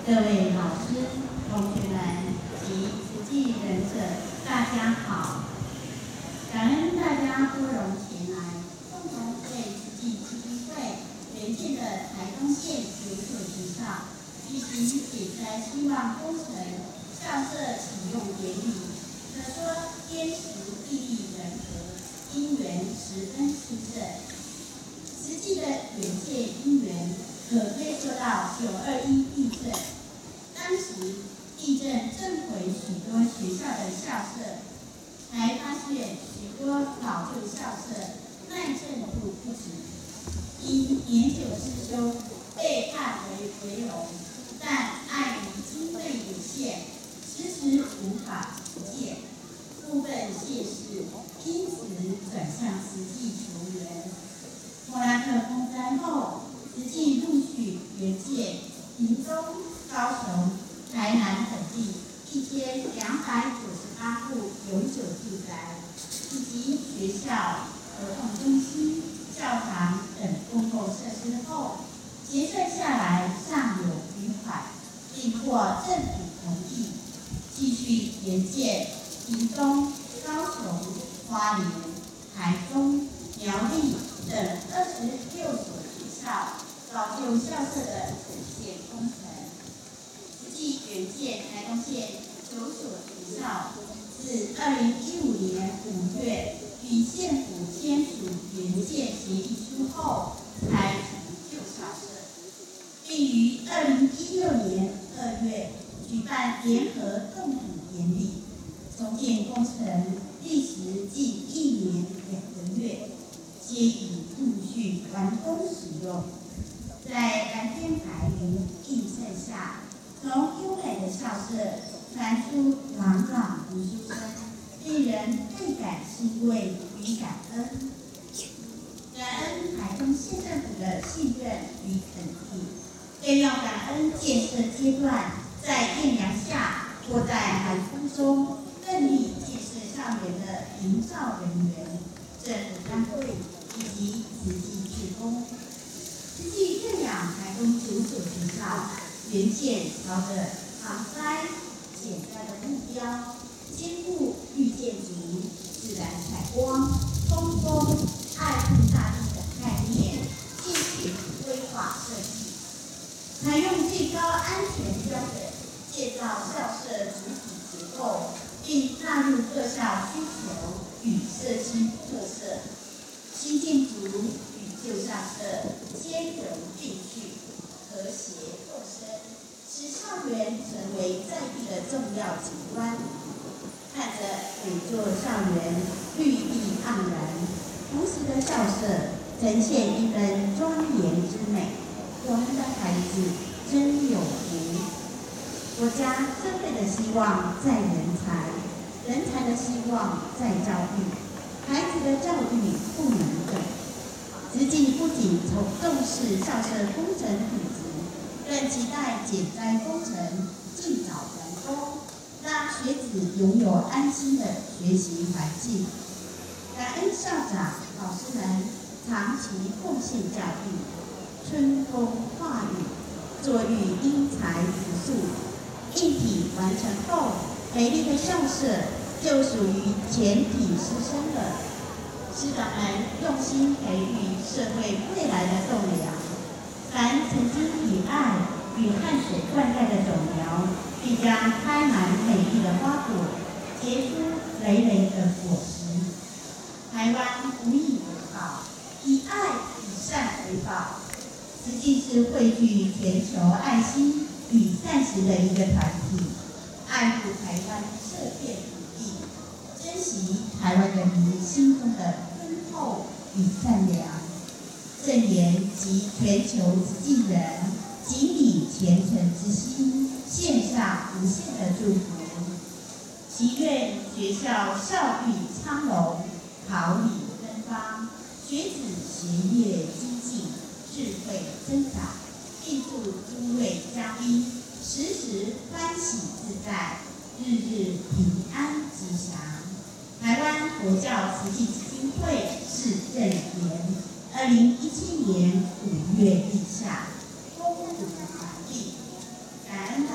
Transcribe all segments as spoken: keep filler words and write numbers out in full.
各位老师、同学们及慈济人者，大家好！感恩大家拨冗前来，共同为慈济基金会援建的台东县九所学校举行减灾希望工程校舍启用典礼。可说天时地利人和，因缘十分殊胜。慈济的援建因缘可追溯到九二一地震。当时地震震毁许多学校的校舍，才发现许多老旧校舍耐震度不足，因年久失修被判为危楼，但碍于经费有限，迟迟无法复建，部分谢氏因此转向慈济求援。莫拉克风灾后，慈济陆续援建屏东、高雄、台南等地一千两百九十八户永久住宅，以及学校、活动中心、教堂等公共设施后，结算下来尚有余款，并获政府同意，继续援建屏东、高雄、花莲、台中、苗栗等二十六所学校老旧校舍的整建工程。慈济援建台东县九所学校，自二零一五年五月与县府签署援建协议书后，才除旧校舍，并于二零一六年二月举办联合动土典礼。重建工程历时近一年两个月，皆已陆续完工使用。在蓝天白云映衬下，从优美的校舍传出朗朗读书声，令人倍感欣慰与感恩。感恩台东县政府的信任与肯定，更要感恩建设阶段在艳阳下或在寒风中奋力建设校园的营造人员、政府单位以及慈济志工。慈济认养台东九所学校，援建朝着防灾减灾的目标，兼顾绿建筑、自然采光、通风、爱护大地的概念，进行规划设计，采用最高安全标准建造校舍主体结构，并纳入各校需求与社区特色，新建筑与旧校舍兼容并蓄，和谐共生，使校园成为在地的重要景观。看着每座校园绿意盎然，朴实的校舍呈现一分庄严之美。我们的孩子真有福。国家社会的希望在人才，人才的希望在教育，孩子的教育不能等。慈济不仅从重视校舍工程品质，更期待减灾工程尽早完工，让学子拥有安心的学习环境。感恩校长、老师们长期贡献教育，春风化雨，作育因材朴素，硬体完成后，美丽的校舍就属于全体师生了。师长们用心培育社会未来的栋梁，凡曾经以爱与汗水灌溉的种苗，必将开满美丽的花朵，结出累累的果实。台湾无以为报，以爱以善为报。慈济是汇聚全球爱心与善行的一个团体，爱护台湾这片土地，珍惜台湾人民心中的敦厚与善良。正言及全球慈济人敬礼虔诚之心，献上无限的祝福。祈愿学校校誉昌隆，桃李芬芳，学子学业精进，智慧增长，并祝诸位嘉宾时时欢喜自在，日日平安吉祥。台湾佛教慈济基金会是正言，二零一七年五月立下，公布传递，感恩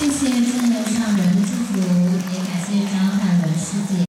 谢谢正流上人的祝福，也感谢张汉伦师姐。